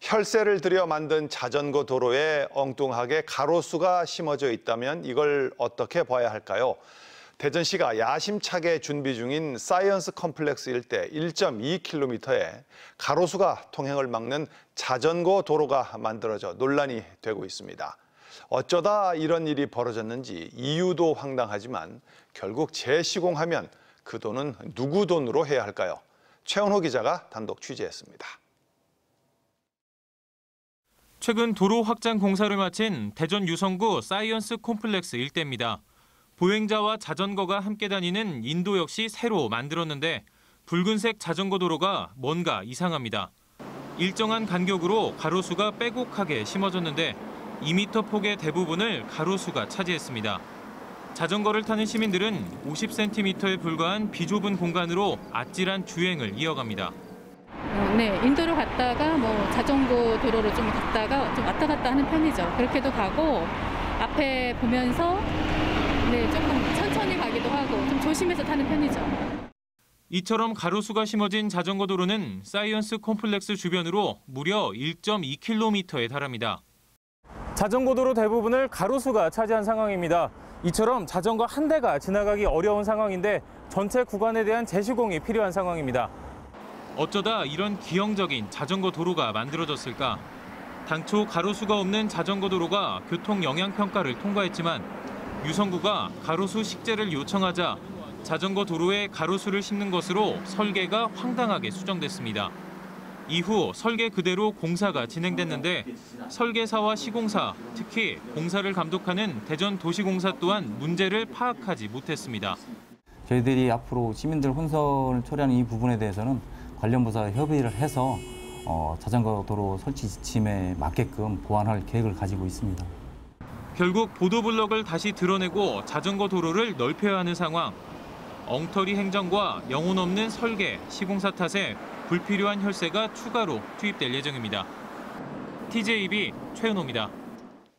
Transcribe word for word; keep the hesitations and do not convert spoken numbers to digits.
혈세를 들여 만든 자전거 도로에 엉뚱하게 가로수가 심어져 있다면 이걸 어떻게 봐야 할까요? 대전시가 야심차게 준비 중인 사이언스 컴플렉스 일대 일 점 이 킬로미터에 가로수가 통행을 막는 자전거 도로가 만들어져 논란이 되고 있습니다. 어쩌다 이런 일이 벌어졌는지 이유도 황당하지만 결국 재시공하면 그 돈은 누구 돈으로 해야 할까요? 최은호 기자가 단독 취재했습니다. 최근 도로 확장 공사를 마친 대전 유성구 사이언스 콤플렉스 일대입니다. 보행자와 자전거가 함께 다니는 인도 역시 새로 만들었는데 붉은색 자전거 도로가 뭔가 이상합니다. 일정한 간격으로 가로수가 빼곡하게 심어졌는데 이 미터 폭의 대부분을 가로수가 차지했습니다. 자전거를 타는 시민들은 오십 센티미터에 불과한 비좁은 공간으로 아찔한 주행을 이어갑니다. 네, 인도로 갔다가 뭐 자전거 도로로 좀 갔다가 좀 왔다 갔다 하는 편이죠. 그렇게도 가고 앞에 보면서 네, 조금 천천히 가기도 하고 좀 조심해서 타는 편이죠. 이처럼 가로수가 심어진 자전거 도로는 사이언스 콤플렉스 주변으로 무려 일 점 이 킬로미터에 달합니다. 자전거 도로 대부분을 가로수가 차지한 상황입니다. 이처럼 자전거 한 대가 지나가기 어려운 상황인데 전체 구간에 대한 재시공이 필요한 상황입니다. 어쩌다 이런 기형적인 자전거 도로가 만들어졌을까? 당초 가로수가 없는 자전거 도로가 교통 영향 평가를 통과했지만 유성구가 가로수 식재를 요청하자 자전거 도로에 가로수를 심는 것으로 설계가 황당하게 수정됐습니다. 이후 설계 그대로 공사가 진행됐는데 설계사와 시공사, 특히 공사를 감독하는 대전도시공사 또한 문제를 파악하지 못했습니다. 저희들이 앞으로 시민들 혼선을 초래하는 이 부분에 대해서는 관련 부서와 협의를 해서 어, 자전거 도로 설치 지침에 맞게끔 보완할 계획을 가지고 있습니다. 결국 보도블럭을 다시 드러내고 자전거 도로를 넓혀야 하는 상황. 엉터리 행정과 영혼 없는 설계, 시공사 탓에 불필요한 혈세가 추가로 투입될 예정입니다. 티제이비 최은호입니다.